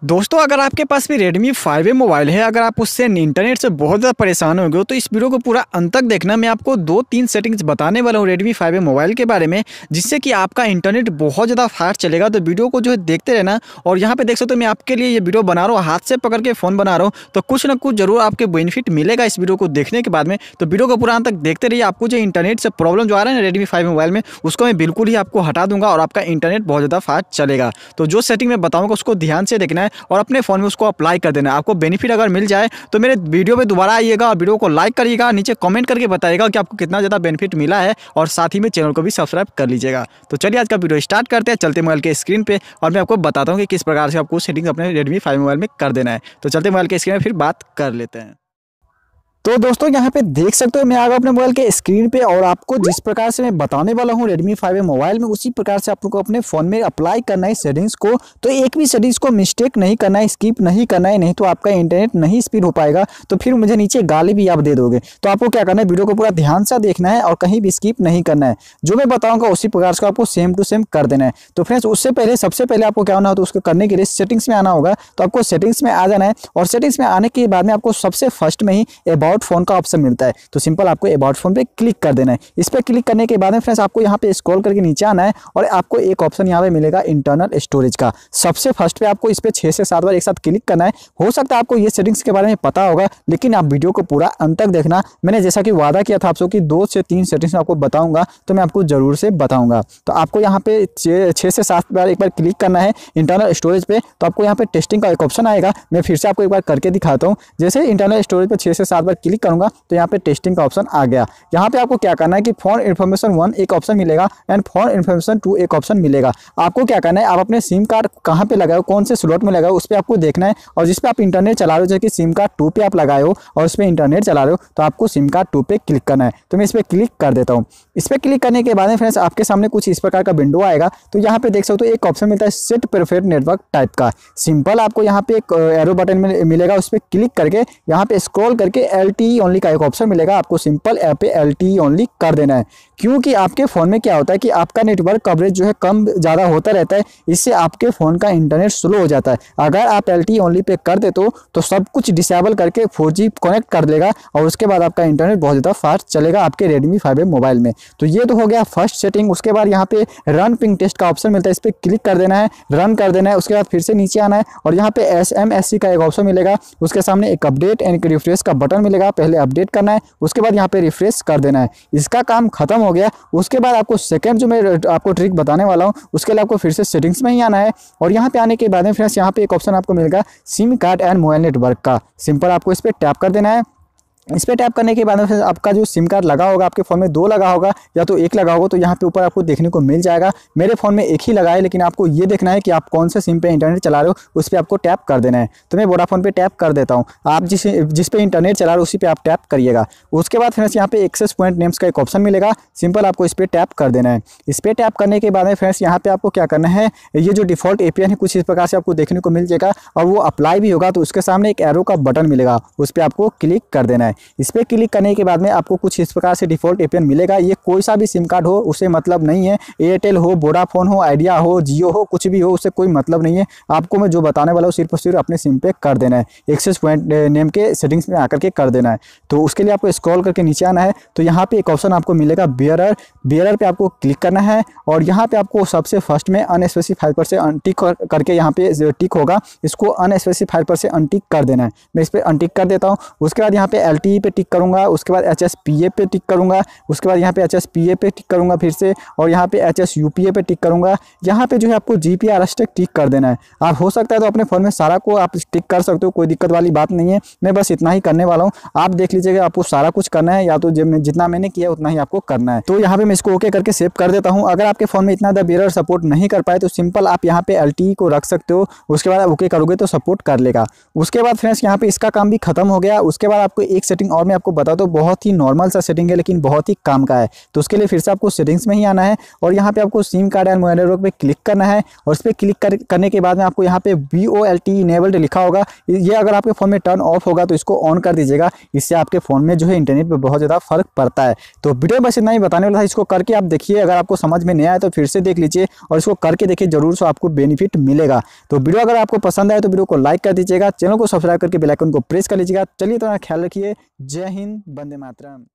दोस्तों अगर आपके पास भी Redmi 5A मोबाइल है, अगर आप उससे इंटरनेट से बहुत ज़्यादा परेशान हो गए हो तो इस वीडियो को पूरा अंत तक देखना। मैं आपको 2-3 सेटिंग्स बताने वाला हूँ Redmi 5A मोबाइल के बारे में, जिससे कि आपका इंटरनेट बहुत ज़्यादा फास्ट चलेगा। तो वीडियो को जो है देखते रहना। और यहाँ पे देख सकते हो मैं आपके लिए ये वीडियो बना रहा हूँ, हाथ से पकड़ के फ़ोन बना रहा हूँ, तो कुछ ना कुछ जरूर आपके बेनिफिट मिलेगा इस वीडियो को देखने के बाद में। तो वीडियो को पूरा अंत तक देखते रहिए। आपको जो इंटरनेट से प्रॉब्लम जो आ रहा है ना Redmi 5 मोबाइल में, उसको मैं बिल्कुल ही आपको हटा दूंगा और आपका इंटरनेट बहुत ज़्यादा फास्ट चलेगा। तो जो सेटिंग मैं बताऊँगा उसको ध्यान से देखना है और अपने फ़ोन में उसको अप्लाई कर देना है। आपको बेनिफिट अगर मिल जाए तो मेरे वीडियो पे दोबारा आइएगा और वीडियो को लाइक करिएगा, नीचे कमेंट करके बताइएगा कि आपको कितना ज़्यादा बेनिफिट मिला है, और साथ ही में चैनल को भी सब्सक्राइब कर लीजिएगा। तो चलिए आज का वीडियो स्टार्ट करते हैं। चलते मोबाइल के स्क्रीन पे और मैं आपको बताता हूँ कि किस प्रकार से आपको सेटिंग अपने Redmi 5 मोबाइल में कर देना है। तो चलते मोबाइल के स्क्रीन में फिर बात कर लेते हैं। तो दोस्तों यहाँ पे देख सकते हो मैं आ गया अपने मोबाइल के स्क्रीन पे, और आपको जिस प्रकार से मैं बताने वाला हूँ Redmi 5A मोबाइल में, उसी प्रकार से आपको अपने फ़ोन में अप्लाई करना है सेटिंग्स को। तो एक भी सेटिंग्स को मिस्टेक नहीं करना है, स्किप नहीं करना है, नहीं तो आपका इंटरनेट नहीं स्पीड हो पाएगा, तो फिर मुझे नीचे गाली भी आप दे दोगे। तो आपको क्या करना है, वीडियो को पूरा ध्यान से देखना है और कहीं भी स्किप नहीं करना है। जो मैं बताऊँगा उसी प्रकार से आपको सेम टू सेम कर देना है। तो फ्रेंड्स उससे पहले सबसे पहले आपको क्या होना है, तो उसको करने के लिए सेटिंग्स में आना होगा। तो आपको सेटिंग्स में आ जाना है और सेटिंग्स में आने के बाद में आपको सबसे फर्स्ट में ही अबाउट फोन का ऑप्शन मिलता है। तो सिंपल आपको अबाउट फोन पे क्लिक कर देना है। इस पे क्लिक करने के बाद में फ्रेंड्स आपको यहाँ पे स्क्रॉल करके नीचे आना है और आपको एक ऑप्शन यहाँ पे मिलेगा इंटरनल स्टोरेज का। सबसे फर्स्ट पे आपको इस पे 6 से 7 बार एक साथ क्लिक करना है। हो सकता है आपको ये सेटिंग्स के बारे में पता होगा, लेकिन आप वीडियो को पूरा अंत तक देखना। मैंने जैसा कि वादा किया था आपसे कि 2 से 3 सेटिंग्स आपको बताऊंगा, तो मैं आपको जरूर से बताऊंगा। तो आपको यहाँ पे 6 से 7 बार एक बार क्लिक करना है इंटरनल स्टोरेज पे। तो आपको यहाँ पे टेस्टिंग का एक ऑप्शन आएगा। मैं फिर से आपको एक बार करके दिखाता हूँ। जैसे इंटरनल स्टोरेज पे 6 से 7 बार क्लिक करूंगा तो यहाँ पे टेस्टिंग का ऑप्शन आ गया। यहाँ पे आपको क्या करना है कि फोन इन्फॉर्मेशन 1 एक ऑप्शन मिलेगा एंड फोन इन्फॉर्मेशन 2 एक ऑप्शन मिलेगा। आपको क्या करना है, आप अपने सिम कार्ड कहाँ पे लगाए हो, कौन से स्लॉट में लगाए हो, उस पर आपको देखना है। और जिस पे आप इंटरनेट चला रहे हो, जैसे कि सिम कार्ड 2 पे आप लगाए हो और उस पर इंटरनेट चला रहे हो, तो आपको सिम कार्ड 2 पे क्लिक करना है। तो मैं इस पर क्लिक कर देता हूँ। इस पर क्लिक करने के बाद में फ्रेंड्स आपके सामने कुछ इस प्रकार का विंडो आएगा। तो यहाँ पे देख सकते हो एक ऑप्शन मिलता है सेट प्रेफर्ड नेटवर्क टाइप का। सिंपल आपको यहाँ पे एक एरो बटन में मिलेगा, उस पर क्लिक करके यहाँ पे स्क्रॉल करके LTE ओनली का एक ऑप्शन मिलेगा। आपको सिंपल ऐप पे LTE ओनली कर देना है, क्योंकि आपके फ़ोन में क्या होता है कि आपका नेटवर्क कवरेज जो है कम ज़्यादा होता रहता है। इससे आपके फ़ोन का इंटरनेट स्लो हो जाता है। अगर आप LTE ओनली पे कर देते हो तो सब कुछ डिसेबल करके 4G कनेक्ट कर देगा और उसके बाद आपका इंटरनेट बहुत ज़्यादा फास्ट चलेगा आपके Redmi 5A मोबाइल में। तो ये तो हो गया फर्स्ट सेटिंग। उसके बाद यहाँ पे रन पिंग टेस्ट का ऑप्शन मिलता है, इस पर क्लिक कर देना है, रन कर देना है। उसके बाद फिर से नीचे आना है और यहाँ पे SMSC का एक ऑप्शन मिलेगा। उसके सामने एक अपडेट एंड रिफ्रेश का बटन मिलेगा। पहले अपडेट करना है, उसके बाद यहाँ पे रिफ्रेश कर देना है। इसका काम खत्म हो गया। उसके बाद आपको सेकंड जो मैं आपको ट्रिक बताने वाला हूँ, उसके लिए आपको फिर से सेटिंग्स में ही आना है। और यहाँ पे आने के बाद में फ्रेंड्स यहाँ पे एक ऑप्शन आपको मिलेगा SIM card and mobile network का। सिंपल आपको इस पर टैप कर देना है। इस पर टैप करने के बाद में आपका जो सिम कार्ड लगा होगा, आपके फ़ोन में 2 लगा होगा या तो 1 लगा होगा, तो यहाँ पे ऊपर आपको देखने को मिल जाएगा। मेरे फ़ोन में 1 ही लगा है, लेकिन आपको ये देखना है कि आप कौन से सिम पे इंटरनेट चला रहे हो, उस पर आपको टैप कर देना है। तो मैं वोडाफोन पे टैप कर देता हूँ। आप जिस पे इंटरनेट चला रहे हो उसी पे आप टैप करिएगा। उसके बाद फ्रेंड्स यहाँ पे एक्सेस पॉइंट नेम्स का एक ऑप्शन मिलेगा। सिंपल आपको इस पर टैप कर देना है। इस पर टैप करने के बाद में फ्रेंड्स यहाँ पे आपको क्या करना है, ये जो डिफॉल्ट APN है कुछ इस प्रकार से आपको देखने को मिल जाएगा और वो अप्लाई भी होगा। तो उसके सामने एक एरो का बटन मिलेगा, उस पर आपको क्लिक कर देना है। इस पर क्लिक करने के बाद में आपको कुछ इस प्रकार से डिफॉल्ट APN मिलेगा। ये कोई सा भी सिम कार्ड हो उसे मतलब नहीं है, एयरटेल हो, वोडाफोन हो, आइडिया हो, जियो हो, कुछ भी हो, उससे कोई मतलब नहीं है। आपको मैं जो बताने वाला हूँ सिर्फ और सिर्फ अपने सिम पे कर देना है। एक्सेस पॉइंट नेम के सेटिंग्स में आकर के कर देना है। तो उसके लिए आपको स्क्रॉल करके नीचे आना है। तो यहाँ पे एक ऑप्शन आपको मिलेगा बेयरर पे आपको क्लिक करना है और यहाँ पे आपको सबसे फर्स्ट में अनस्पेसिफाइड पर से अनटिक करके यहाँ पे टिक होगा, इसको अनस्पेसिफाइड पर से अनटिक कर देना है। मैं इस पर अनटिक कर देता हूँ। उसके बाद यहाँ पे LTE पे टिक करूँगा, उसके बाद HSPA पे टिक करूंगा, उसके बाद यहाँ पे HSPA पे टिक करूंगा फिर से, और यहाँ पे HSUPA पे टिक करूंगा। यहाँ पे जो है आपको GPRS तक टिक कर देना है। आप हो सकता है तो अपने फ़ोन में सारा को आप टिक कर सकते हो, कोई दिक्कत वाली बात नहीं है। मैं बस इतना ही करने वाला हूँ, आप देख लीजिएगा। आपको सारा कुछ करना है या तो जितना मैंने किया उतना ही आपको करना है। तो यहाँ पे मैं इसको ओके करके सेव कर देता हूँ। अगर आपके फ़ोन में इतना ज़्यादा बेयरर सपोर्ट नहीं कर पाए तो सिंपल आप यहाँ पे LTE को रख सकते हो। उसके बाद आप ओके करोगे तो सपोर्ट कर लेगा। उसके बाद फ्रेंड्स यहाँ पे इसका काम भी खत्म हो गया। उसके बाद आपको एक सेटिंग और मैं आपको बता दूं, बहुत ही नॉर्मल सा सेटिंग है लेकिन बहुत ही काम का है। तो उसके लिए फिर से आपको सेटिंग्स में ही आना है और यहाँ पे आपको SIM card and mobile network पे क्लिक करना है और इस पर क्लिक करने के बाद में आपको यहाँ पे VoLTE इनेबल्ड लिखा होगा। ये अगर आपके फ़ोन में टर्न ऑफ होगा तो इसको ऑन कर दीजिएगा। इससे आपके फ़ोन में जो है इंटरनेट पे बहुत ज़्यादा फर्क पड़ता है। तो वीडियो बस इतना ही बताने वाला था, इसको करके आप देखिए। अगर आपको समझ में नहीं आया तो फिर से देख लीजिए और इसको करके देखिए, जरूर से आपको बेनिफिट मिलेगा। तो वीडियो अगर आपको पसंद आए तो वीडियो को लाइक कर दीजिएगा, चैनल को सब्सक्राइब करके बेल आइकन को प्रेस कर लीजिएगा। चलिए तो ख्याल रखिए। जय हिंद, वंदे मातरम।